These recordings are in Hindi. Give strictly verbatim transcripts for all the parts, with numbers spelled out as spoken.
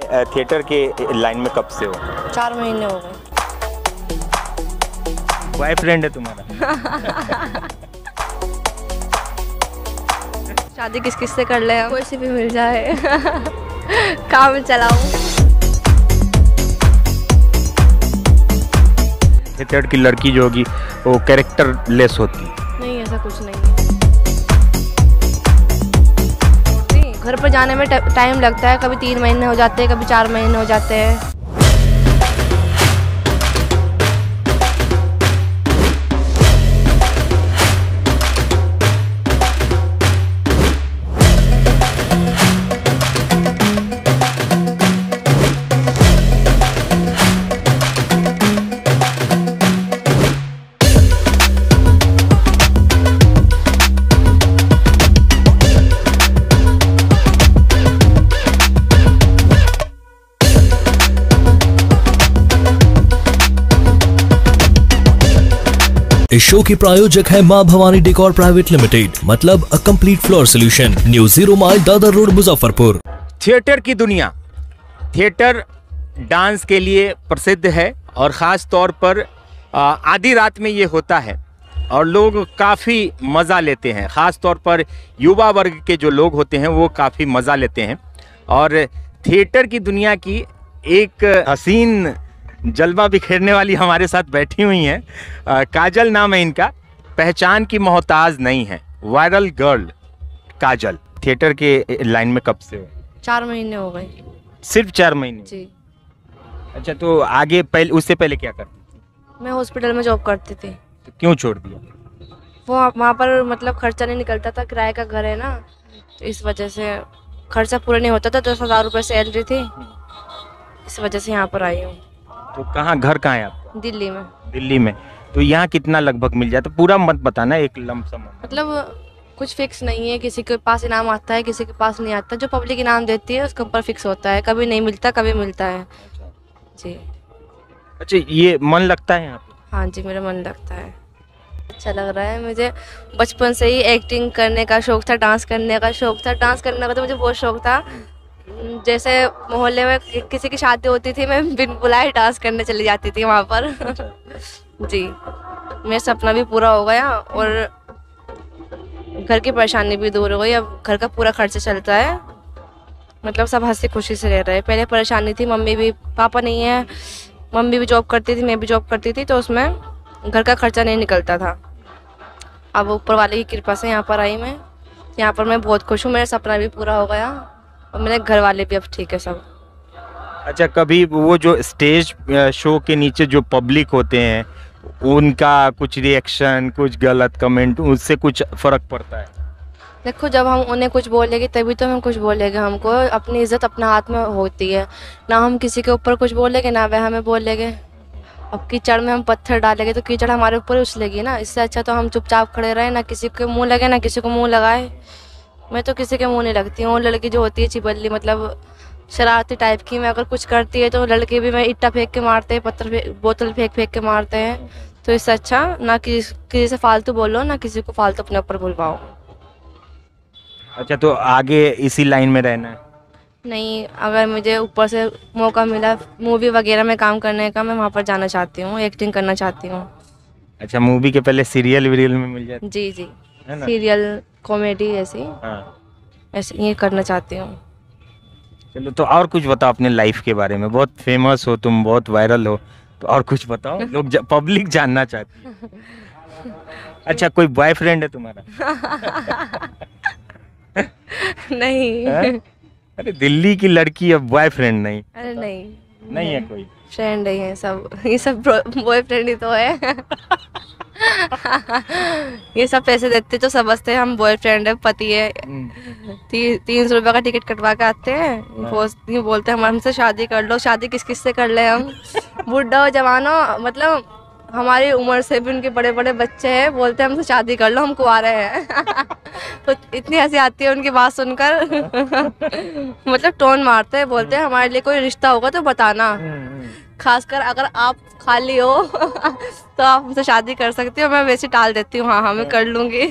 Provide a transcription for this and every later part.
थिएटर के लाइन में कब से हो? चार महीने हो गए। बॉयफ्रेंड है तुम्हारा? शादी किस किस से कर ले, कोई से भी मिल जाए। काम चलाऊं। थिएटर की लड़की जो होगी वो कैरेक्टर लेस होती है? नहीं, ऐसा कुछ नहीं है। घर पर जाने में टाइम लगता है, कभी तीन महीने हो जाते हैं, कभी चार महीने हो जाते हैं। इस शो के प्रायोजक है मां भवानी डेकोर प्राइवेट लिमिटेड, मतलब a complete floor solution, new zero mile Dadar road Muzaffarpur. Theatre की दुनिया, थिएटर डांस के लिए प्रसिद्ध है और ख़ास तौर पर आधी रात में ये होता है और लोग काफ़ी मज़ा लेते हैं। ख़ास तौर पर युवा वर्ग के जो लोग होते हैं वो काफ़ी मज़ा लेते हैं। और थिएटर की दुनिया की एक हसीन जलवा बिखेरने वाली हमारे साथ बैठी हुई हैं। काजल नाम है इनका, पहचान की मोहताज नहीं है, वायरल गर्ल काजल। थिएटर के लाइन में कब से हो? चार महीने हो गए। सिर्फ चार महीने? जी। अच्छा, तो आगे पहले, उससे पहले क्या करती थी? मैं हॉस्पिटल में जॉब करती थी। तो क्यों छोड़ दिया? वो वहाँ पर मतलब खर्चा नहीं निकलता था, किराए का घर है ना, तो इस वजह से खर्चा पूरा नहीं होता था। दस हजार रुपये सैलरी थी, इस वजह से यहाँ पर आई हूँ। तो कहाँ, घर कहाँ है आपका? दिल्ली में। दिल्ली में। तो यहाँ कितना लगभग मिल जाता? पूरा मत बताना, एक लमसम। मतलब कुछ फिक्स नहीं है, किसी के पास इनाम आता है, किसी के पास नहीं आता। जो पब्लिक इनाम देती है उसके ऊपर फिक्स होता है, कभी नहीं मिलता, कभी मिलता है। जी। अच्छा, ये मन लगता है यहाँ पे? हाँ जी, मेरा मन लगता है। अच्छा लग रहा है मुझे। बचपन से ही एक्टिंग करने का शौक था, डांस करने का शौक था। डांस करने का तो मुझे बहुत शौक था। जैसे मोहल्ले में किसी की शादी होती थी, मैं बिन बुलाए डांस करने चली जाती थी वहाँ पर। जी, मेरा सपना भी पूरा हो गया और घर की परेशानी भी दूर हो गई। अब घर का पूरा खर्चा चलता है, मतलब सब हंसी खुशी से रह रहे हैं। पहले परेशानी थी, मम्मी भी, पापा नहीं है, मम्मी भी जॉब करती थी, मैं भी जॉब करती थी, तो उसमें घर का खर्चा नहीं निकलता था। अब ऊपर वाले की कृपा से यहाँ पर आई मैं। यहाँ पर मैं बहुत खुश हूँ, मेरा सपना भी पूरा हो गया और मेरे घर वाले भी अब ठीक है सब। अच्छा, कभी वो जो स्टेज शो के नीचे जो पब्लिक होते हैं उनका कुछ रिएक्शन, कुछ गलत कमेंट, उससे कुछ फर्क पड़ता है? देखो, जब हम उन्हें कुछ बोलेंगे तभी तो हम कुछ बोलेंगे। हमको अपनी इज्जत अपने हाथ में होती है ना, हम किसी के ऊपर कुछ बोलेंगे ना वह हमें बोलेंगे। अब कीचड़ में हम पत्थर डालेंगे तो कीचड़ हमारे ऊपर उछलेगी ना। इससे अच्छा तो हम चुपचाप खड़े रहे, ना किसी के मुँह लगे ना किसी को मुँह लगाए। मैं तो किसी के मुँह नहीं लगती हूँ। लड़की जो होती है चिपल्ली, मतलब शरारती टाइप की, मैं अगर कुछ करती है तो लड़के भी मैं ईटा फेंक के मारते हैं, पत्थर फेंक, बोतल फेंक फेंक के मारते हैं। तो इससे अच्छा ना किसी किसी से फालतू बोलो, ना किसी को फालतू अपने ऊपर बुलवाओ। अच्छा, तो आगे इसी लाइन में रहना है? नहीं, अगर मुझे ऊपर से मौका मिला मूवी वगैरह में काम करने का, मैं वहाँ पर जाना चाहती हूँ, एक्टिंग करना चाहती हूँ। अच्छा, मूवी के पहले सीरियल वीरियल में मिल जाती? जी जी, सीरियल, कॉमेडी, ऐसी ऐसे ये करना चाहती हूँ। चलो, तो और कुछ बताओ अपने लाइफ के बारे में। बहुत फेमस हो तुम, बहुत वायरल हो, तो और कुछ बताओ, लोग जा, पब्लिक जानना चाहती है। अच्छा, कोई बॉयफ्रेंड है तुम्हारा? नहीं। अरे, दिल्ली की लड़की है, बॉयफ्रेंड नहीं? अरे नहीं, नहीं है कोई? फ्रेंड ही है सब, ये सब बॉयफ्रेंड ही तो है। ये सब पैसे देते तो समझते हैं हम बॉयफ्रेंड है, पति है। ती, तीन सौ रुपये का टिकट कटवा के आते हैं, वो बोलते हैं हम हमसे शादी कर लो। शादी किस किस से कर ले हम? बुढ़ा हो जवान हो, मतलब हमारी उम्र से भी उनके बड़े बड़े बच्चे हैं, बोलते हैं हमसे शादी कर लो, हम कुंवारे हैं। तो इतनी हंसी आती है उनकी बात सुनकर। मतलब टोन मारते हैं, बोलते हैं हमारे लिए कोई रिश्ता होगा तो बताना, खासकर अगर आप खाली हो तो आप हमसे शादी कर सकती हो। मैं वैसे टाल देती हूँ, हाँ हाँ मैं कर लूँगी।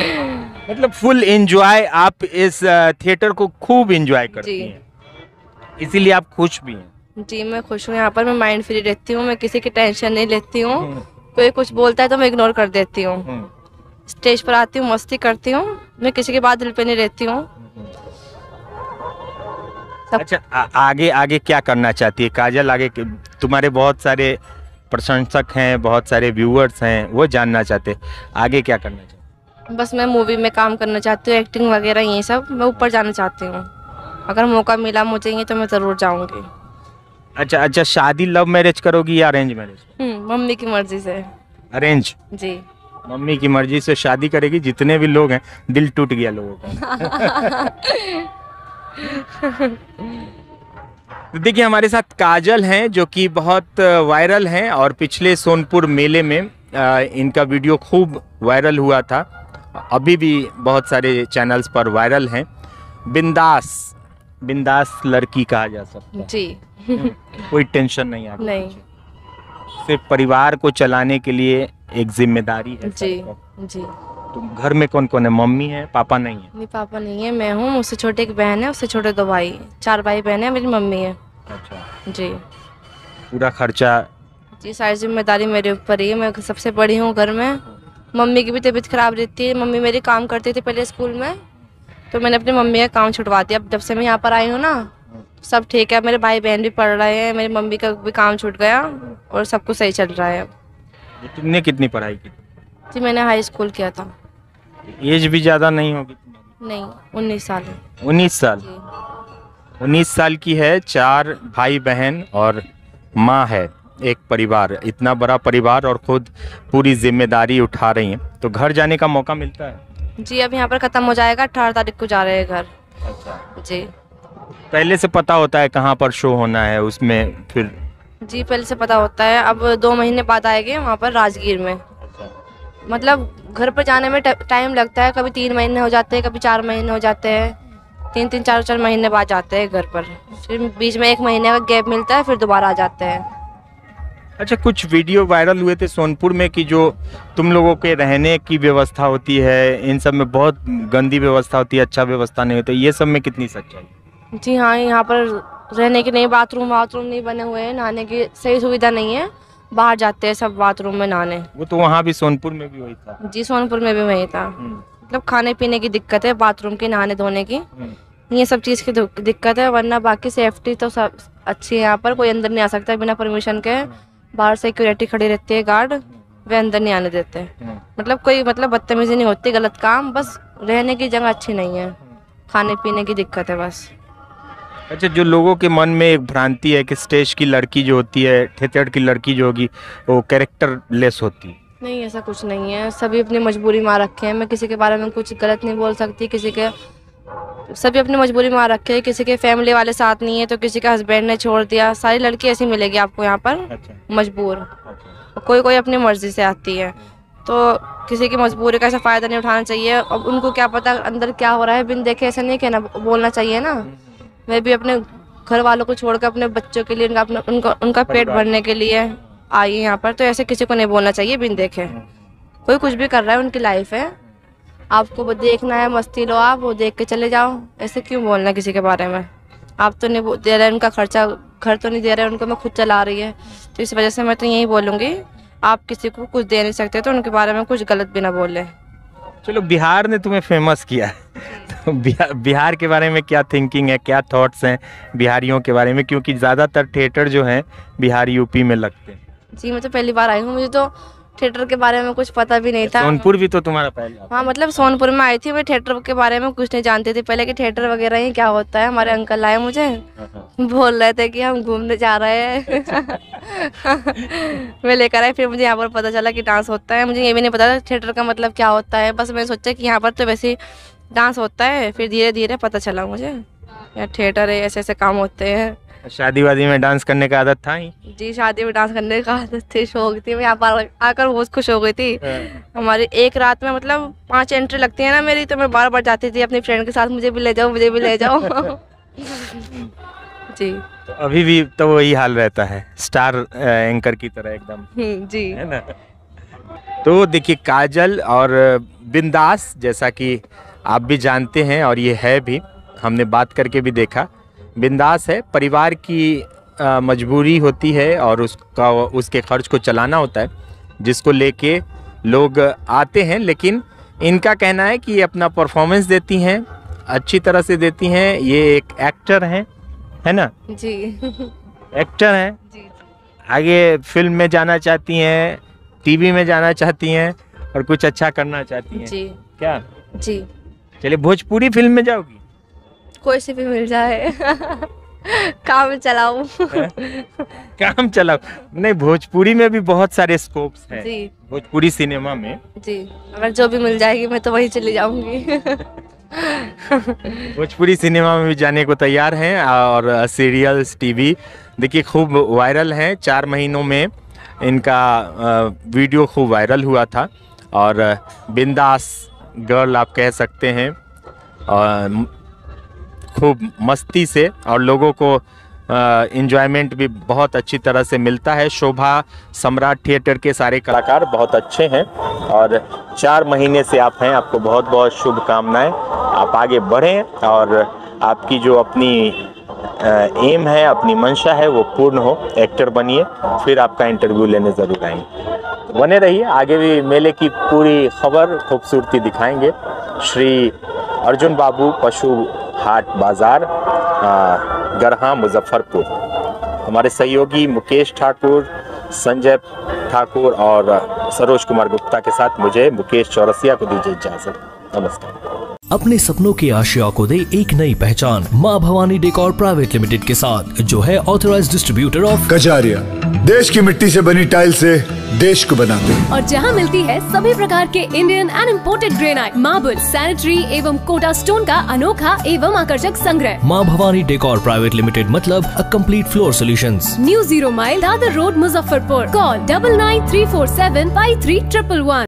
मतलब फुल एंजॉय, आप इस थिएटर को खूब एंजॉय करती हैं। इसीलिए आप खुश भी हैं। जी मैं खुश हूँ यहाँ पर, मैं माइंड फ्री रहती हूँ, मैं किसी की टेंशन नहीं लेती हूँ, कोई कुछ बोलता है तो मैं इग्नोर कर देती हूँ। स्टेज पर आती हूँ, मस्ती करती हूँ, मैं किसी की बात दिल पे नहीं रहती हूँ। अच्छा, आ, आगे आगे क्या करना चाहती है काजल? आगे के- तुम्हारे बहुत सारे प्रशंसक हैं, बहुत सारे व्यूअर्स हैं, वो जानना चाहते आगे क्या करना चाहते? बस मैं मूवी में काम करना चाहती हूँ, एक्टिंग वगैरह ये सब, मैं ऊपर जाना चाहती हूँ। अगर मौका मिला मुझे ये तो मैं ज़रूर जाऊँगी। अच्छा अच्छा, शादी लव मैरिज करोगी या अरेंज मैरिज? हम्म, मम्मी की मर्जी से। अरेंज? जी। मम्मी की मर्जी से शादी करेगी। जितने भी लोग हैं, दिल टूट गया लोगों का। तो देखिए हमारे साथ काजल हैं जो कि बहुत वायरल हैं और पिछले सोनपुर मेले में आ, इनका वीडियो खूब वायरल हुआ था, अभी भी बहुत सारे चैनल्स पर वायरल हैं। बिंदास बिंदास लड़की कहा जा सकता है। जी। कोई टेंशन नहीं आगे नहीं। पीछे। सिर्फ परिवार को चलाने के लिए एक जिम्मेदारी है। जी जी। तो घर में कौन कौन है? मम्मी है, पापा नहीं है? मेरे पापा नहीं है, मैं हूँ, मुझसे छोटे एक बहन है, उससे छोटे दो भाई, चार भाई बहन है, मेरी मम्मी है। अच्छा। जी। पूरा खर्चा? जी सारी जिम्मेदारी मेरे ऊपर ही है, मैं सबसे बड़ी हूँ घर में। मम्मी की भी तबीयत खराब रहती है, मम्मी मेरी काम करती थी पहले स्कूल में, तो मैंने अपनी मम्मी का काम छुड़वा दिया। अब जब से मैं यहाँ पर आई हूँ ना, सब ठीक है, मेरे भाई बहन भी पढ़ रहे हैं, मेरी मम्मी का भी काम छूट गया और सब कुछ सही चल रहा है। तुमने कितनी पढ़ाई की? जी मैंने हाई स्कूल किया था। एज भी ज़्यादा नहीं होगी तुम्हारी? नहीं, उन्नीस साल है। उन्नीस साल? जी। उन्नीस साल की है, चार भाई बहन और माँ है, एक परिवार, इतना बड़ा परिवार और खुद पूरी जिम्मेदारी उठा रही हैं, तो घर जाने का मौका मिलता है? जी अब यहाँ पर ख़त्म हो जाएगा, अठारह तारीख को जा रहे हैं घर। अच्छा। जी। पहले से पता होता है कहाँ पर शो होना है उसमें फिर? जी पहले से पता होता है, अब दो महीने बाद आएंगे वहाँ पर राजगीर में। मतलब घर पर जाने में टाइम लगता है, कभी तीन महीने हो जाते हैं, कभी चार महीने हो जाते हैं, तीन तीन चार चार महीने बाद जाते हैं घर पर, फिर बीच में एक महीने का गैप मिलता है, फिर दोबारा आ जाते हैं। अच्छा, कुछ वीडियो वायरल हुए थे सोनपुर में कि जो तुम लोगों के रहने की व्यवस्था होती है, इन सब में बहुत गंदी व्यवस्था होती है, अच्छा व्यवस्था नहीं होती, ये सब में कितनी सच्चाई? जी हाँ, यहाँ पर रहने के नहीं, बाथरूम बाथरूम नहीं बने हुए हैं, नहाने की सही सुविधा नहीं है, बाहर जाते हैं सब बाथरूम में नहाने। वो तो वहाँ भी सोनपुर में भी वही था? जी सोनपुर में भी वही था। मतलब खाने पीने की दिक्कत है, बाथरूम की, नहाने धोने की, ये सब चीज़ की दिक्कत है, वरना बाकी सेफ्टी तो सब अच्छी है। यहाँ पर कोई अंदर नहीं आ सकता बिना परमिशन के, बाहर सिक्योरिटी खड़ी रहती है, गार्ड, वे अंदर नहीं आने देते। मतलब कोई मतलब बदतमीजी नहीं होती, गलत काम, बस रहने की जगह अच्छी नहीं है, खाने पीने की दिक्कत है बस। अच्छा, जो लोगों के मन में एक भ्रांति है कि स्टेज की लड़की जो होती है, थिएटर की लड़की जो होगी, वो कैरेक्टर लेस होती है। नहीं ऐसा कुछ नहीं है, सभी अपनी मजबूरी में आ रखे हैं, मैं किसी के बारे में कुछ गलत नहीं बोल सकती, किसी के, सभी अपनी मजबूरी में आ रखे हैं, किसी के फैमिली वाले साथ नहीं है तो किसी के हस्बैंड ने छोड़ दिया, सारी लड़की ऐसी मिलेगी आपको यहाँ पर। अच्छा। मजबूर। अच्छा। कोई कोई अपनी मर्जी से आती है, तो किसी की मजबूरी का ऐसा फ़ायदा नहीं उठाना चाहिए। अब उनको क्या पता अंदर क्या हो रहा है, बिन देखे ऐसा नहीं कहना, बोलना चाहिए ना। मैं भी अपने घर वालों को छोड़कर अपने बच्चों के लिए, उनका अपना उनका उनका पेट भरने के लिए आई है यहाँ पर, तो ऐसे किसी को नहीं बोलना चाहिए बिन देखे। कोई कुछ भी कर रहा है, उनकी लाइफ है, आपको वो देखना है, मस्ती लो, आप वो देख के चले जाओ, ऐसे क्यों बोलना किसी के बारे में। आप तो नहीं दे रहे, उनका खर्चा, घर तो नहीं दे रहे उनको, मैं खुद चला रही है, तो इस वजह से मैं तो यही बोलूँगी, आप किसी को कुछ दे नहीं सकते तो उनके बारे में कुछ गलत भी ना बोलें। चलो, बिहार ने तुम्हें फेमस किया है, तो बिहार, बिहार के बारे में क्या थिंकिंग है, क्या थॉट्स हैं बिहारियों के बारे में? क्योंकि ज़्यादातर थिएटर जो हैं बिहार यूपी में लगते हैं। जी मैं तो पहली बार आई हूँ, मुझे तो थिएटर के बारे में कुछ पता भी नहीं था। सोनपुर भी तो तुम्हारा पहला? हाँ मतलब सोनपुर में आई थी, मैं थिएटर के बारे में कुछ नहीं जानती थी पहले कि थिएटर वगैरह ही क्या होता है। हमारे अंकल आए मुझे बोल रहे थे कि हम घूमने जा रहे हैं मैं लेकर आई, फिर मुझे यहाँ पर पता चला कि डांस होता है। मुझे ये भी नहीं पता था थिएटर का मतलब क्या होता है, बस मैंने सोचा कि यहाँ पर तो वैसे डांस होता है, फिर धीरे धीरे पता चला मुझे यार थिएटर है, ऐसे ऐसे काम होते हैं। शादी वादी में डांस करने का आदत था ही? जी शादी में डांस करने का आदत थी, शौक थी, मैं यहाँ पर आकर बहुत खुश हो गई थी। हमारी एक रात में मतलब पांच एंट्री लगती है ना मेरी, तो मैं बार बार जाती थी अपनी फ्रेंड के साथ, मुझे भी ले जाओ मुझे भी ले जाओ जी। तो अभी भी तो वही हाल रहता है, स्टार एंकर की तरह एकदम? जी है ना। तो देखिए, काजल और बिंदास, जैसा कि आप भी जानते हैं और ये है भी, हमने बात करके भी देखा, बिंदास है। परिवार की अ, मजबूरी होती है और उसका उसके खर्च को चलाना होता है, जिसको लेके लोग आते हैं। लेकिन इनका कहना है कि ये अपना परफॉर्मेंस देती हैं, अच्छी तरह से देती हैं। ये एक एक्टर हैं, है ना? जी एक्टर हैं। जी आगे फिल्म में जाना चाहती हैं, टीवी में जाना चाहती हैं और कुछ अच्छा करना चाहती हैं। जी क्या? जी चलिए, भोजपुरी फिल्म में जाओगी? कोई सी भी मिल जाए काम चलाऊं। काम चलाओ। नहीं, भोजपुरी में भी बहुत सारे स्कोप्स हैं। जी भोजपुरी सिनेमा में जी, अगर जो भी मिल जाएगी मैं तो वहीं चली जाऊंगी। भोजपुरी सिनेमा में भी जाने को तैयार हैं। और सीरियल्स, टीवी देखिए खूब वायरल हैं। चार महीनों में इनका अ, वीडियो खूब वायरल हुआ था और बिंदास गर्ल आप कह सकते हैं। और खूब मस्ती से और लोगों को इन्जॉयमेंट भी बहुत अच्छी तरह से मिलता है। शोभा सम्राट थिएटर के सारे कलाकार बहुत अच्छे हैं और चार महीने से आप हैं। आपको बहुत बहुत शुभकामनाएं। आप आगे बढ़ें और आपकी जो अपनी एम है, अपनी मंशा है, वो पूर्ण हो। एक्टर बनिए, फिर आपका इंटरव्यू लेने ज़रूर आएंगे। बने रहिए, आगे भी मेले की पूरी खबर खूबसूरती दिखाएंगे। श्री अर्जुन बाबू पशु हाट बाजार, गरहा, मुजफ्फरपुर। हमारे सहयोगी मुकेश ठाकुर, संजय ठाकुर और सरोज कुमार गुप्ता के साथ मुझे मुकेश चौरसिया को दीजिए इजाजत। नमस्कार। अपने सपनों की आशिया को दे एक नई पहचान माँ भवानी डेकोर प्राइवेट लिमिटेड के साथ, जो है ऑथराइज्ड डिस्ट्रीब्यूटर ऑफ कजारिया। देश की मिट्टी से बनी टाइल से देश को बनाते हैं। और जहां मिलती है सभी प्रकार के Indian and imported granite, marble, sanitary एवं कोटा स्टोन का अनोखा एवं आकर्षक संग्रह। माँ भवानी डेकोर प्राइवेट लिमिटेड मतलब a complete floor solutions. New zero mile Dadar road, Muzaffarpur. Call double nine three four seven five three triple one.